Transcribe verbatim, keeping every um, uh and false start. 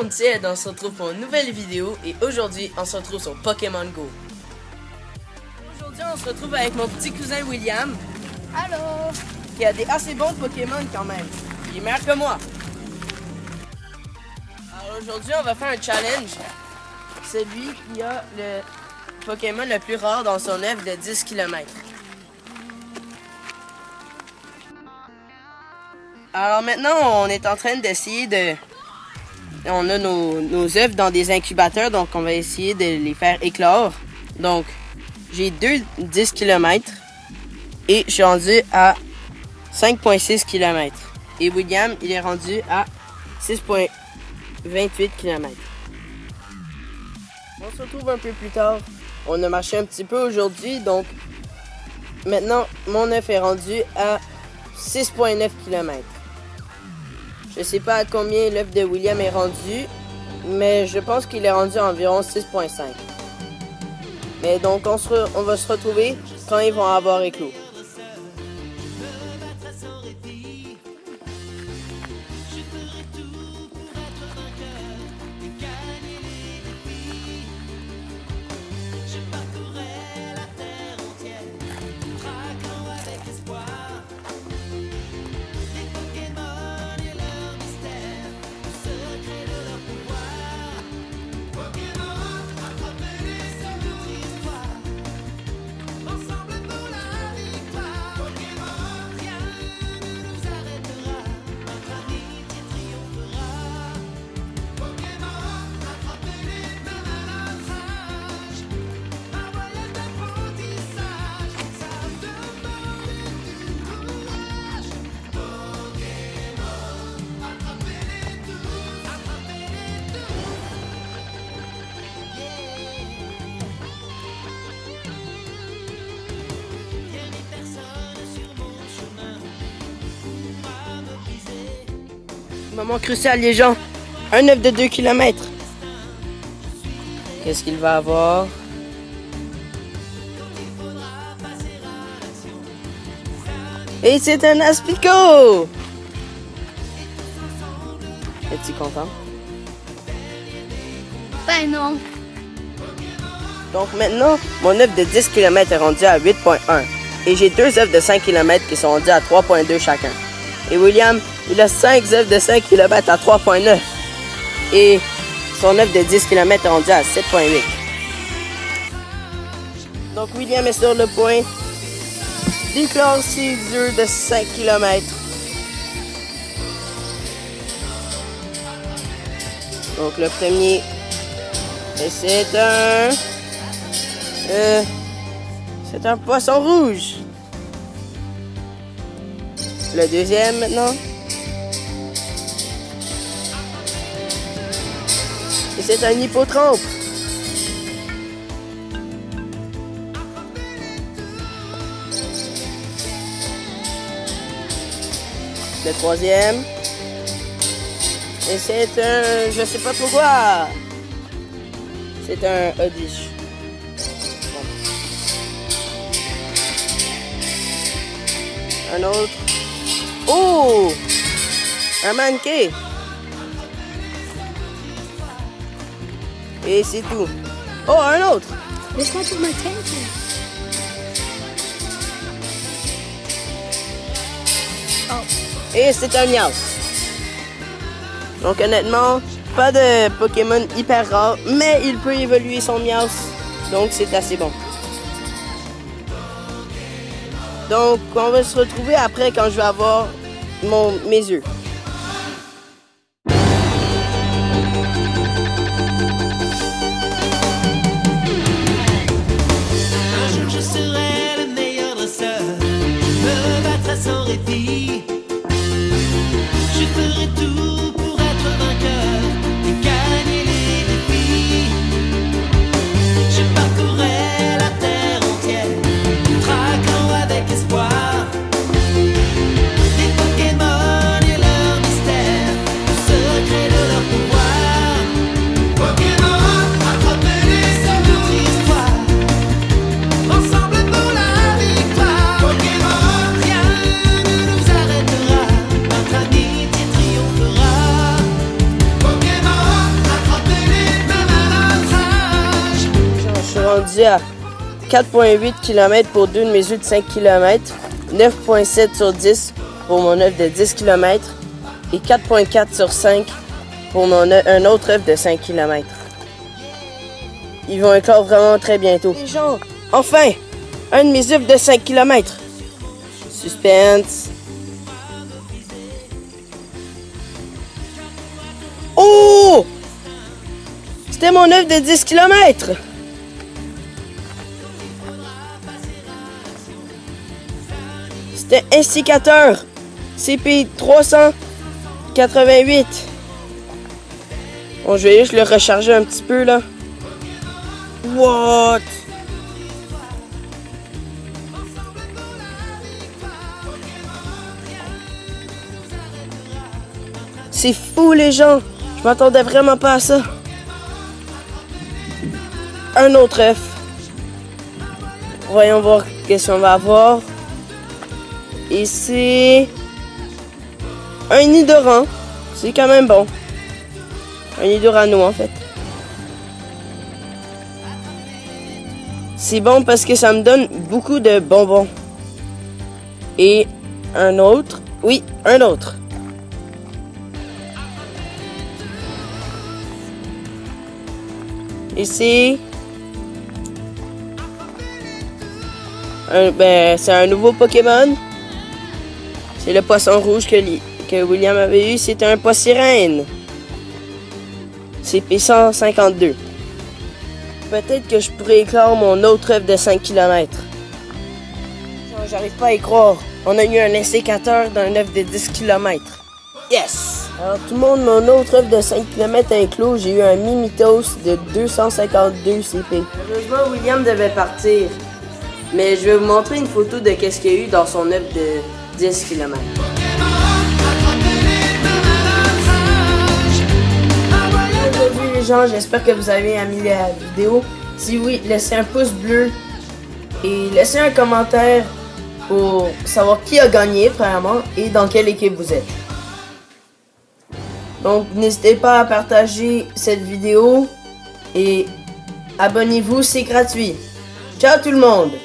monde, c'est Ed, on se retrouve pour une nouvelle vidéo et aujourd'hui on se retrouve sur Pokémon Go. Aujourd'hui on se retrouve avec mon petit cousin William. Allô? Qui a des assez bons Pokémon quand même. Il est meilleur que moi. Alors aujourd'hui on va faire un challenge. Celui qui a le Pokémon le plus rare dans son œuvre de dix kilomètres. Alors maintenant on est en train d'essayer de... On a nos, nos œufs dans des incubateurs, donc on va essayer de les faire éclore. Donc, j'ai deux dix kilomètres et je suis rendu à cinq virgule six kilomètres. Et William, il est rendu à six virgule vingt-huit kilomètres. On se retrouve un peu plus tard. On a marché un petit peu aujourd'hui, donc maintenant, mon œuf est rendu à six virgule neuf kilomètres. Je sais pas à combien l'œuf de William est rendu, mais je pense qu'il est rendu à environ six virgule cinq. Mais donc, on, se re, on va se retrouver quand ils vont avoir éclos. Moment crucial les gens, un œuf de deux kilomètres. Qu'est-ce qu'il va avoir? Et c'est un Aspico! Es-tu content? Ben non. Donc maintenant, mon œuf de dix kilomètres est rendu à huit virgule un. Et j'ai deux œufs de cinq kilomètres qui sont rendus à trois virgule deux chacun. Et William, il a cinq œufs de cinq kilomètres à trois virgule neuf. Et son œuf de dix kilomètres est rendu à sept virgule huit. Donc William est sur le point d'éclore ses œufs de cinq kilomètres. Donc le premier, et c'est un... Euh, c'est un poisson rouge. Le deuxième maintenant. Et c'est un hippotrampe. Le troisième. Et c'est un... je sais pas trop quoi. C'est un Oddish. Un autre. Oh! Un manqué. Et c'est tout. Oh, un autre. Laisse-moi pour ma tête. Oh. Et c'est un Meowth. Donc honnêtement, pas de Pokémon hyper rare, mais il peut évoluer son Meowth. Donc c'est assez bon. Donc on va se retrouver après quand je vais avoir mon, mes œufs. Sans répit, je ferai tout pour être vainqueur et gagner les défis. Je parcourrai la terre entière, traquant avec espoir des Pokémon et leur mystère, le secret de leur pouvoir. Pokémon, attrapez-les, c'est notre histoire. Ensemble pour la victoire. Pokémon, rien ne nous arrêtera. rendu à quatre virgule huit kilomètres pour deux de mes œufs de cinq kilomètres, neuf virgule sept sur dix pour mon œuf de dix kilomètres et quatre virgule quatre sur cinq pour mon œuf, un autre œuf de cinq kilomètres. Ils vont éclore vraiment très bientôt. Les gens, enfin, un de mes œufs de cinq kilomètres. Suspense. Oh! C'était mon œuf de dix kilomètres. C'était instigateur. C P trois cent quatre-vingt-huit. Bon, je vais juste le recharger un petit peu, là. What? C'est fou, les gens. Je m'attendais vraiment pas à ça. Un autre œuf. Voyons voir qu'est-ce qu'on va avoir. Et c'est un Nidoran. C'est quand même bon. Un Nidorano, en fait. C'est bon parce que ça me donne beaucoup de bonbons. Et un autre. Oui, un autre. Et c'est... Un, ben, c'est un nouveau Pokémon. C'est le poisson rouge que, que William avait eu. C'est un Poissirène. C P cent cinquante-deux. Peut-être que je pourrais éclore mon autre œuf de cinq kilomètres. J'arrive pas à y croire. On a eu un insécateur d'un œuf de dix kilomètres. Yes! Alors tout le monde, mon autre œuf de cinq kilomètres inclus, j'ai eu un Mimitos de deux cent cinquante-deux C P. Heureusement, William devait partir. Mais je vais vous montrer une photo de qu'est-ce qu'il y a eu dans son œuf de dix kilomètres. Aujourd'hui les gens, j'espère que vous avez aimé la vidéo. Si oui, laissez un pouce bleu et laissez un commentaire pour savoir qui a gagné premièrement et dans quelle équipe vous êtes. Donc n'hésitez pas à partager cette vidéo et abonnez-vous, c'est gratuit. Ciao tout le monde!